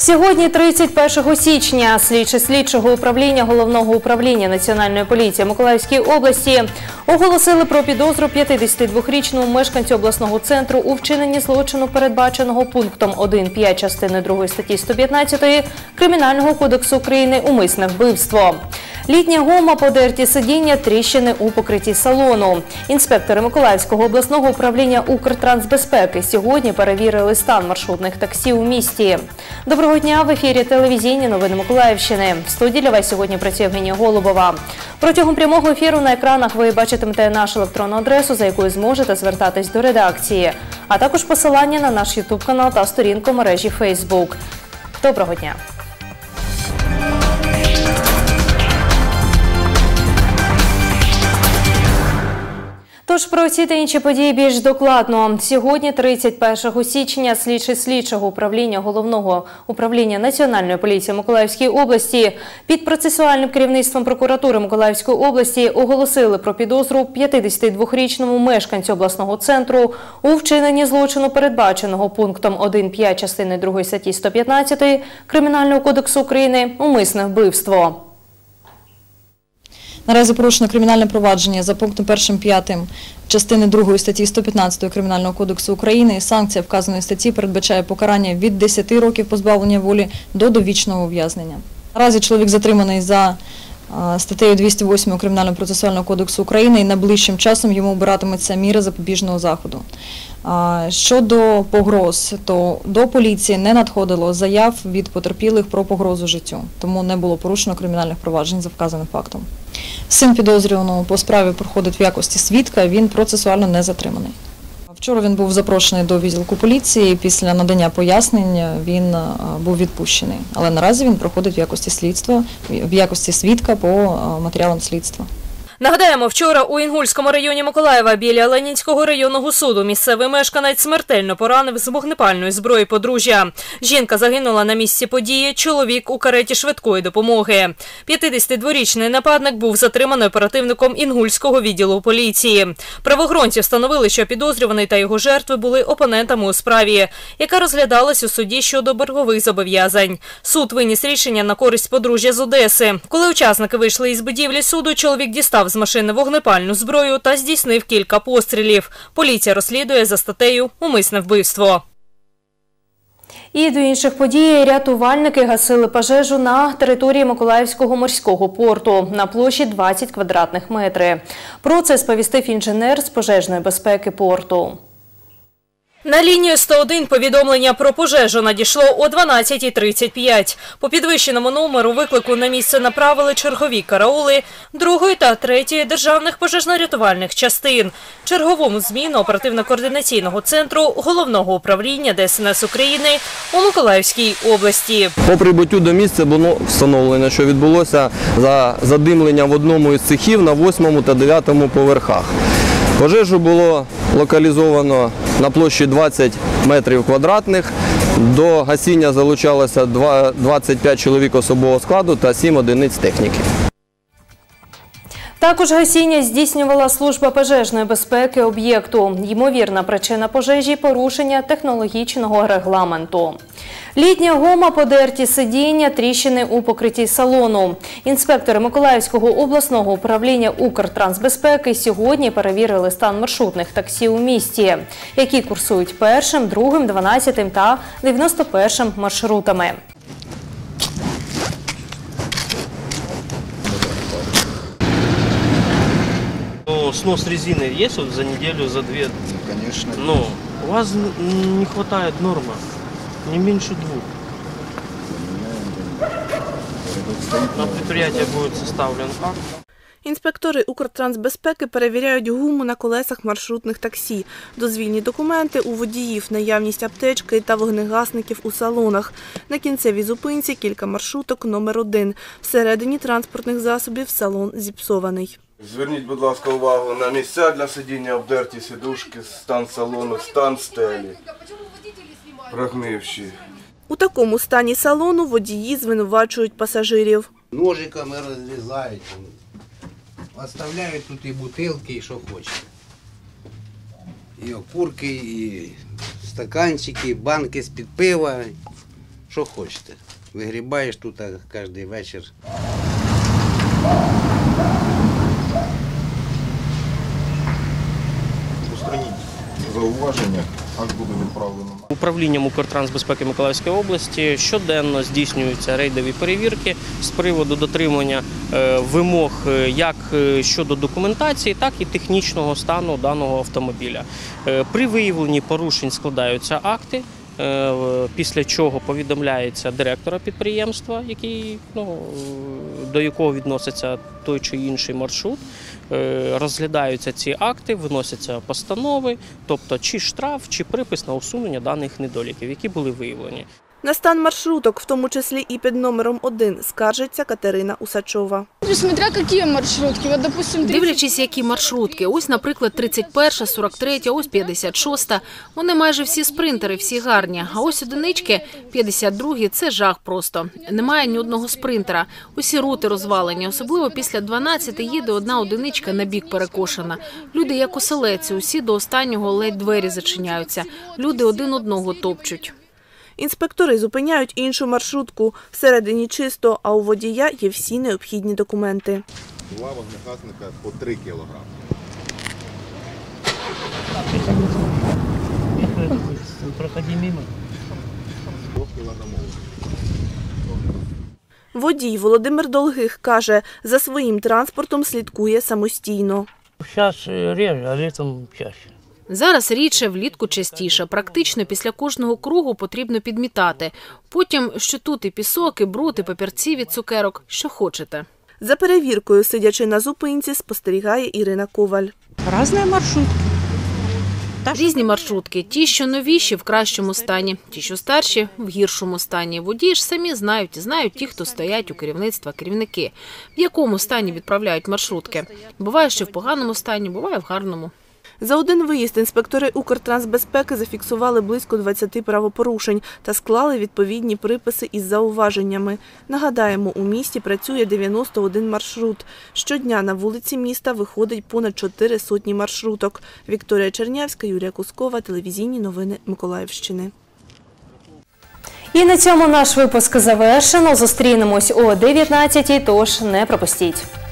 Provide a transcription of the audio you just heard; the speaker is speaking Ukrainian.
Сьогодні, 31 січня, слідчі слідчого управління Головного управління Національної поліції Миколаївської області оголосили про підозру 52-річному мешканцю обласного центру у вчиненні злочину, передбаченого пунктом 1.5 частини 2 статті 115 Кримінального кодексу України «Умисне вбивство». Літня гума, подерті сидіння, тріщини у покритті салону. Інспектори Миколаївського обласного управління Укртрансбезпеки сьогодні перевірили стан маршрутних таксі у місті. Доброго дня! В ефірі телевізійні новини Миколаївщини. В студії для вас сьогодні працює Євгенія Голубова. Протягом прямого ефіру на екранах ви бачитимете нашу електронну адресу, за якою зможете звертатись до редакції, а також посилання на наш ютуб-канал та сторінку мережі Фейсбук. Доброго дня! Тож про ці та інші події більш докладно. Сьогодні, 31 січня, слідчі слідчого управління Головного управління Національної поліції Миколаївської області під процесуальним керівництвом прокуратури Миколаївської області оголосили про підозру 52-річному мешканцю обласного центру у вчиненні злочину, передбаченого пунктом 1.5 частини 2 статті 115 Кримінального кодексу України «Умисне вбивство». Наразі порушено кримінальне провадження за пунктом 1.5 частини 2 статті 115 Кримінального кодексу України. Санкція вказаної статті передбачає покарання від 10 років позбавлення волі до довічного ув'язнення. Наразі чоловік затриманий за статтею 208 Кримінального процесуального кодексу України і найближчим часом йому обиратиметься міра запобіжного заходу. Щодо погроз, то до поліції не надходило заяв від потерпілих про погрозу життю, тому не було порушено кримінальних проваджень за вказаним фактом. Син підозрюваного по справі проходить в якості свідка, він процесуально не затриманий. Вчора він був запрошений до відділку поліції, після надання пояснень він був відпущений, але наразі він проходить в якості свідка по матеріалам слідства. Нагадаємо, вчора у Інгульському районі Миколаєва біля Ленінського районного суду місцевий мешканець смертельно поранив з вогнепальної зброї подружжя. Жінка загинула на місці події, чоловік у кареті швидкої допомоги. 52-річний нападник був затриманий оперативником Інгульського відділу поліції. Правоохоронці встановили, що підозрюваний та його жертви були опонентами у справі, яка розглядалась у суді щодо боргових зобов'язань. Суд виніс рішення на користь подружжя з Одеси. Коли учасники вийшли із будівлі суду, чоловік дістав з машини вогнепальну зброю та здійснив кілька пострілів. Поліція розслідує за статтею «Умисне вбивство». І до інших подій. Рятувальники гасили пожежу на території Миколаївського морського порту на площі 20 квадратних метрів. Про це сповістив інженер з пожежної безпеки порту. На лінію 101 повідомлення про пожежу надійшло о 12:35. По підвищеному номеру виклику на місце направили чергові караули 2-ї та 3-ї державних пожежно-рятувальних частин, черговому зміну оперативно-координаційного центру Головного управління ДСНС України у Миколаївській області. По прибуттю до місця було встановлено, що відбулося задимлення в одному із цехів на 8-му та 9-му поверхах. Пожежу було локалізовано на площі 20 метрів квадратних. До гасіння залучалося 25 чоловік особового складу та 7 одиниць техніки. Також гасіння здійснювала служба пожежної безпеки об'єкту. Ймовірна причина пожежі – порушення технологічного регламенту. Літня гума, подерті сидіння, тріщини у покритті салону. Інспектори Миколаївського обласного управління Укртрансбезпеки сьогодні перевірили стан маршрутних таксі у місті, які курсують 1-м, 2-м, 12-м та 91-м маршрутами. Снос резины есть вот за неделю, за две? Конечно. Но у вас не хватает нормы, не меньше 2. На предприятие будет составлен акт. Інспектори Укртрансбезпеки перевіряють гуму на колесах маршрутних таксі, дозвільні документи у водіїв, наявність аптечки та вогнегасників у салонах. На кінцевій зупинці кілька маршруток номер 1. Всередині транспортних засобів салон зіпсований. Зверніть, будь ласка, увагу на місця для сидіння, обдерті сидушки, стан салону, стан стелі, прогнивші. У такому стані салону водії звинувачують пасажирів. Ножиками розрізають, оставляють тут і бутилки, і що хочете. І окурки, і стаканчики, банки з-під пива, що хочете. Вигрібаєш тут кожен вечір. Устраніть зауваження, акт буде відправлено. Управлінням Укртрансбезпеки Миколаївської області щоденно здійснюються рейдові перевірки з приводу дотримання вимог як щодо документації, так і технічного стану даного автомобіля. При виявленні порушень складаються акти, після чого повідомляється директора підприємства, до якого відноситься той чи інший маршрут. Розглядаються ці акти, виносяться постанови, тобто чи штраф, чи припис на усунення даних недоліків, які були виявлені. На стан маршруток, в тому числі і під номером 1, скаржиться Катерина Усачова. Смотря які маршрутки, от, допустим, Дивлячись, які маршрутки. Ось, наприклад, 31, 43, ось 56. Вони майже всі спринтери, всі гарні. А ось одинички, 52, це жах просто. Немає ні одного спринтера. Усі рути розвалені. Особливо після 12 їде одна одиничка на бік перекошена. Люди як оселедці, усі до останнього ледь двері зачиняються. Люди один одного топчуть. Інспектори зупиняють іншу маршрутку. Всередині чисто, а у водія є всі необхідні документи. Два вогнегасника по 3 кілограми. Проходи мимо. 2-кілограмовий. Водій Володимир Долгих каже, за своїм транспортом слідкує самостійно. Зараз реже, а літом чаще. Зараз рідше, влітку частіше. Практично після кожного кругу потрібно підмітати. Потім, що тут і пісок, і бруд, і папірці від цукерок, що хочете. За перевіркою, сидячи на зупинці, спостерігає Ірина Коваль. Різні маршрутки. Різні маршрутки. Ті, що новіші, в кращому стані. Ті, що старші, в гіршому стані. Водії ж самі знають ті, хто стоять у керівництва, керівники. В якому стані відправляють маршрутки. Буває, що в поганому стані, буває в гарному. За один виїзд інспектори Укртрансбезпеки зафіксували близько 20 правопорушень та склали відповідні приписи із зауваженнями. Нагадаємо, у місті працює 91 маршрут. Щодня на вулиці міста виходить понад 400 маршруток. Вікторія Чернявська, Юлія Кускова, телевізійні новини Миколаївщини. І на цьому наш випуск завершено. Зустрінемось о 19-й, тож не пропустіть.